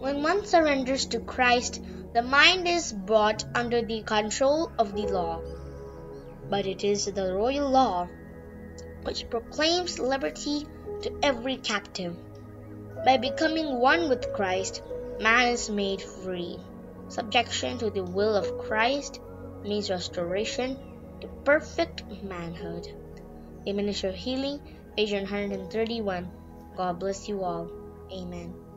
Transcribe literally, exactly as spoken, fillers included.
When one surrenders to Christ, the mind is brought under the control of the law. But it is the royal law which proclaims liberty to every captive. By becoming one with Christ, man is made free. Subjection to the will of Christ means restoration to perfect manhood. A Ministry of Healing, page one hundred thirty-one. God bless you all. Amen.